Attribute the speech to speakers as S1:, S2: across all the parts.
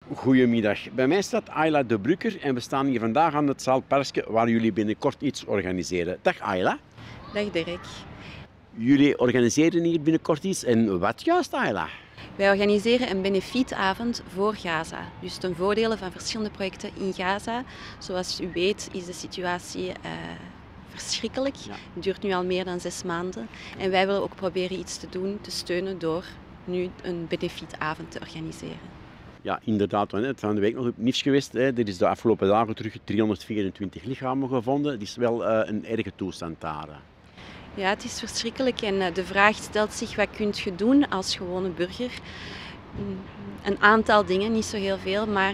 S1: Goedemiddag, bij mij staat Ayla de Brucker en we staan hier vandaag aan het Zaalparkje waar jullie binnenkort iets organiseren. Dag Ayla.
S2: Dag Dirk.
S1: Jullie organiseren hier binnenkort iets en wat juist Ayla?
S2: Wij organiseren een benefietavond voor Gaza. Dus ten voordele van verschillende projecten in Gaza. Zoals u weet is de situatie verschrikkelijk.
S1: Ja.
S2: Het duurt nu al meer dan 6 maanden. En wij willen ook proberen iets te doen, te steunen door nu een benefietavond te organiseren.
S1: Ja, inderdaad, het is van de week nog op nieuws geweest. Er is de afgelopen dagen terug 324 lichamen gevonden. Het is wel een erge toestand daar.
S2: Ja, het is verschrikkelijk en de vraag stelt zich, wat kun je doen als gewone burger? Een aantal dingen, niet zo heel veel, maar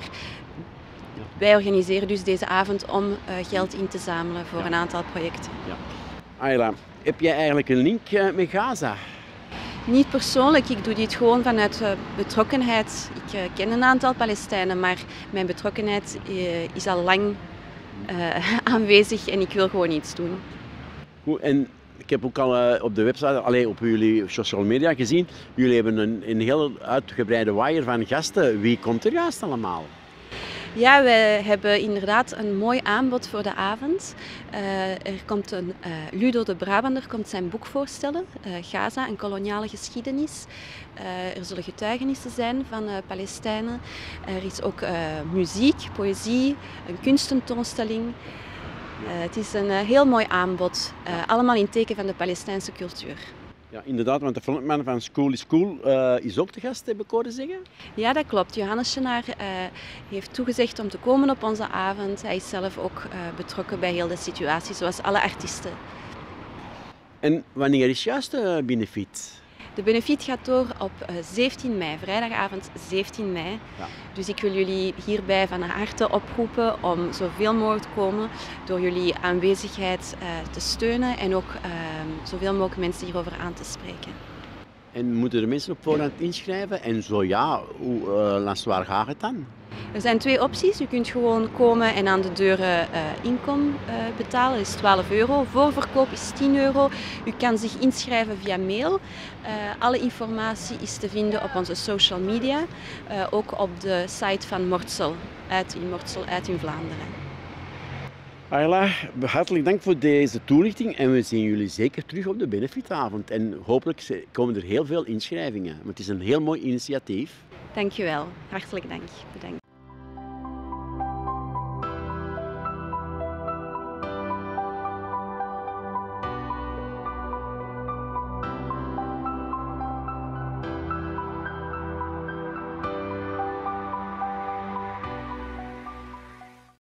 S2: wij organiseren dus deze avond om geld in te zamelen voor een aantal projecten.
S1: Ja. Ayla, heb jij eigenlijk een link met Gaza?
S2: Niet persoonlijk, ik doe dit gewoon vanuit betrokkenheid. Ik ken een aantal Palestijnen, maar mijn betrokkenheid is al lang aanwezig en ik wil gewoon iets doen.
S1: Goed, en ik heb ook al op de website, op jullie social media gezien, jullie hebben een heel uitgebreide wire van gasten. Wie komt er juist allemaal?
S2: Ja, wij hebben inderdaad een mooi aanbod voor de avond. Er komt Ludo de Brabander komt zijn boek voorstellen, Gaza, een koloniale geschiedenis. Er zullen getuigenissen zijn van Palestijnen. Er is ook muziek, poëzie, een kunsttentoonstelling. Het is een heel mooi aanbod, allemaal in teken van de Palestijnse cultuur.
S1: Ja, inderdaad, want de frontman van School is Cool is ook te gast, heb ik horen zeggen.
S2: Ja, dat klopt. Johannes Schenaar heeft toegezegd om te komen op onze avond. Hij is zelf ook betrokken bij heel de situatie, zoals alle artiesten.
S1: En wanneer is juist de benefiet?
S2: De benefiet gaat door op 17 mei, vrijdagavond 17 mei.
S1: Ja.
S2: Dus ik wil jullie hierbij van harte oproepen om zoveel mogelijk te komen door jullie aanwezigheid te steunen en ook zoveel mogelijk mensen hierover aan te spreken.
S1: En moeten de mensen op voorhand inschrijven? En zo ja, hoe waar gaat het dan?
S2: Er zijn 2 opties. U kunt gewoon komen en aan de deuren inkom betalen. Dat is €12. Voorverkoop is €10. U kan zich inschrijven via mail. Alle informatie is te vinden op onze social media. Ook op de site van Mortsel uit in Vlaanderen.
S1: Ayla, hartelijk dank voor deze toelichting en we zien jullie zeker terug op de benefietavond. En hopelijk komen er heel veel inschrijvingen, want het is een heel mooi initiatief.
S2: Dankjewel. Hartelijk dank. Bedankt.